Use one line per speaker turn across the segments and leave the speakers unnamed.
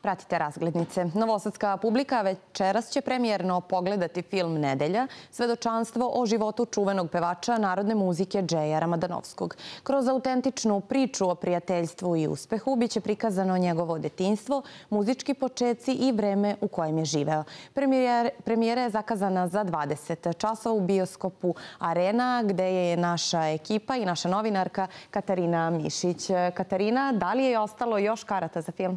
Pratite razglednice. Novosadska publika večeras će premijerno pogledati film Nedelja, svedočanstvo o životu čuvenog pevača narodne muzike Džeja Ramadanovskog. Kroz autentičnu priču o prijateljstvu i uspehu biće prikazano njegovo detinjstvo, muzički počeci i vreme u kojem je živeo. Premijera je zakazana za 20 časova u bioskopu Arena, gde je naša ekipa i naša novinarka Katarina Mišić. Katarina, da li je ostalo još karata za film?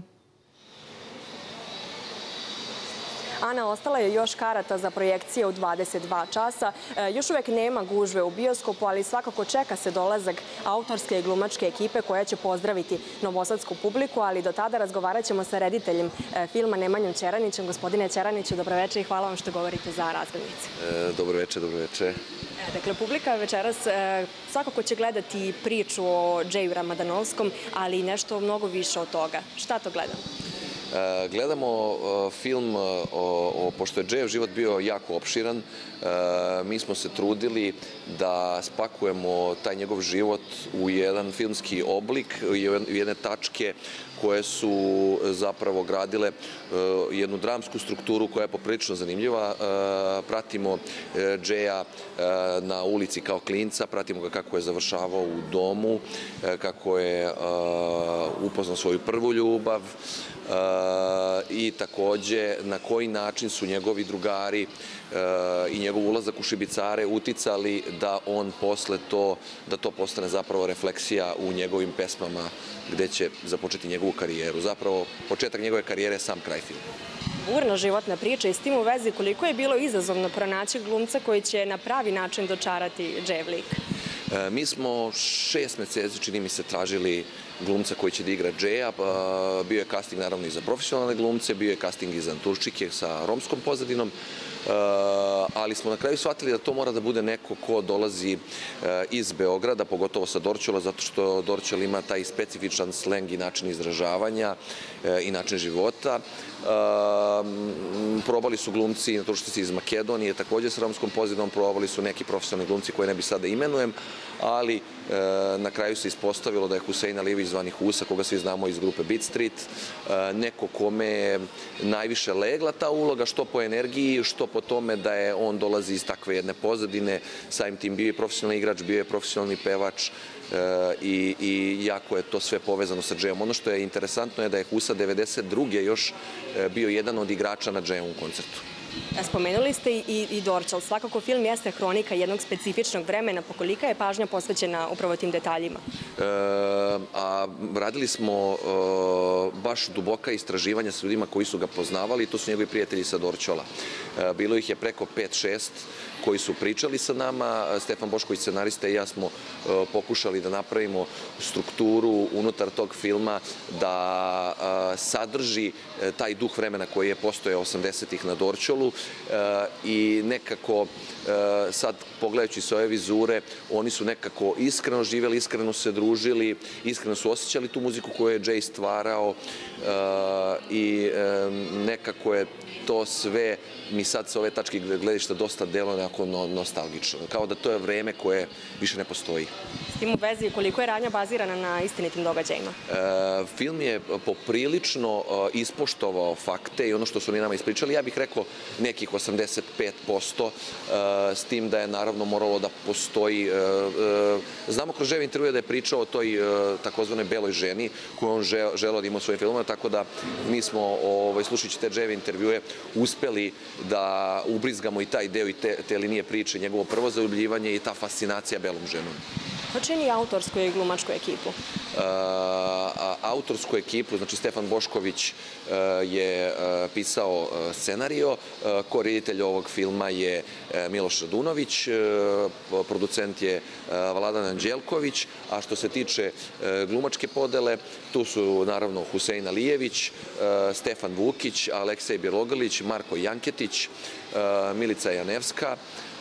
Ana, ostala je još karata za projekcije u 22 časa. Još uvek nema gužve u bioskopu, ali svakako čeka se dolazak autorske i glumačke ekipe koja će pozdraviti novosadsku publiku, ali do tada razgovarat ćemo sa rediteljem filma Nemanjom Ćeranićem. Gospodine Ćeraniću, dobroveče i hvala vam što govorite za razglednice.
Dobroveče, dobroveče.
Dakle, publika večeras svakako će gledati priču o Džeju Ramadanovskom, ali i nešto mnogo više od toga. Šta to gledamo?
Gledamo film, pošto je Džejev život bio jako opširan, mi smo se trudili da spakujemo taj njegov život u jedan filmski oblik, u jedne tačke koje su zapravo gradile jednu dramsku strukturu koja je poprilično zanimljiva. Pratimo Džeja na ulici kao klinca, pratimo ga kako je završavao u domu, kako je upoznao svoju prvu ljubav i takođe na koji način su njegovi drugari i njegov ulazak u šibicare uticali da on posle da to postane zapravo refleksija u njegovim pesmama gde će započeti njegovu karijeru. Zapravo, početak njegove karijere je sam kraj filma.
Burna životna priča i s tim u vezi koliko je bilo izazovno pronaći glumca koji će na pravi način dočarati Džejev lik?
Mi smo 6 meseci, čini mi se, tražili glumca koji će da igra Džeja. Bio je casting naravno i za profesionalne glumce, bio je casting i za Turčike sa romskom pozadinom, ali smo na kraju shvatili da to mora da bude neko ko dolazi iz Beograda, pogotovo sa Dorćola, zato što Dorćol ima taj specifičan sleng i način izražavanja i način života. Probali su glumci Turčici iz Makedonije, takođe sa romskom pozadinom, probali su neki profesionalni glumci koje ne bi sada imenujem, ali na kraju se ispostavilo da je Husein Alijević zvani Husa, koga svi znamo iz grupe Beat Street, neko kome je najviše legla ta uloga, što po energiji, što po tome da je on dolazi iz takve jedne pozadine, samim tim bio je profesionalni igrač, bio je profesionalni pevač i jako je to sve povezano sa Džejom. Ono što je interesantno je da je Husa 92. još bio jedan od igrača na Džejevom koncertu.
Spomenuli ste i Dorćol. Svakako film jeste hronika jednog specifičnog vremena. Kolika je pažnja posvećena upravo tim detaljima?
Radili smo baš duboka istraživanja sa ljudima koji su ga poznavali. To su njegovi prijatelji sa Dorćola. Bilo ih je preko 5-6 koji su pričali sa nama. Stefan Bošković, scenarista, i ja smo pokušali da napravimo strukturu unutar tog filma da sadrži taj duh vremena koji je postojao 80-ih na Dorćolu i nekako sad pogledajući s ove vizure oni su nekako iskreno živjeli, iskreno se družili, iskreno su osjećali tu muziku koju je Džej stvarao i nekako je to sve mi sad sa ove tačke gledišta dosta deluje nekako nostalgično. Kao da to je vreme koje više ne postoji.
S tim u vezi, koliko je radnja bazirana na istinitim događajima?
Film je poprilično ispoštovao fakte i ono što su oni nama ispričali. Ja bih rekao nekih 85%, s tim da je naravno moralo da postoji. Znamo kroz Džejev intervju da je pričao o toj takozvanoj beloj ženi koju on želeo da ima u svojim filmama, tako da mi smo, slušajući te Džejeve intervjue, uspeli da ubrizgamo i taj deo i te linije priče, njegovo prvo zaljubljivanje i ta fascinacija belom ženom.
Ko čini autorsku i glumačku ekipu?
Autorsku ekipu, znači Stefan Bošković je pisao scenario, ko-reditelj ovog filma je Miloš Radunović, producent je Vladan Anđelković, a što se tiče glumačke podele, tu su naravno Husein Alijević, Stefan Vukić, Aleksej Bjelogrlić, Marko Janketić, Milica Janevska,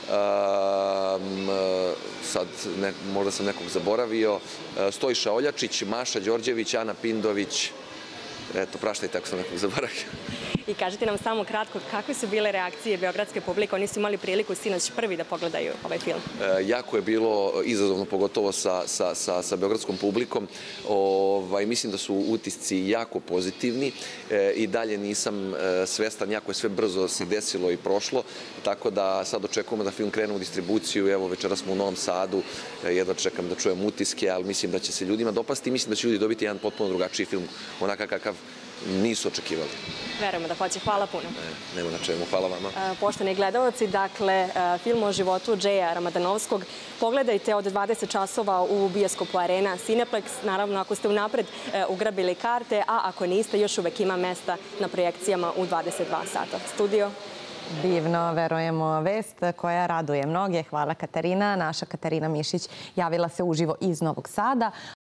sad možda sam nekog zaboravio, Stojša Oljačić, Maša Đorđević, Ana Pindović Eto, praštajte ako sam nekog zaboravio.
I kažite nam samo kratko, kakve su bile reakcije beogradske publike? Oni su imali priliku sinoć prvi da pogledaju ovaj film.
Jako je bilo izazovno, pogotovo sa beogradskom publikom. Mislim da su utisci jako pozitivni i dalje nisam svestan, jako je sve brzo se desilo i prošlo, tako da sad očekujemo da film krene u distribuciju. Evo, večera smo u Novom Sadu, jedva čekam da čujem utiske, ali mislim da će se ljudima dopasti i mislim da će ljudi dobiti jedan potpuno drugačiji film, onakav kakav nisu očekivali.
Verujemo da hoće. Hvala puno.
Nema na čemu. Hvala vama.
Poštovani gledalci, dakle, film o životu Džeja Ramadanovskog pogledajte od 20 časova u bioskopu Arena Cineplex. Naravno, ako ste unapred ugrabili karte, a ako niste, još uvek ima mesta na projekcijama u 22 sata. Studio.
Divno, verujemo, vest koja raduje mnoge. Hvala Katarina. Naša Katarina Mišić javila se uživo iz Novog Sada.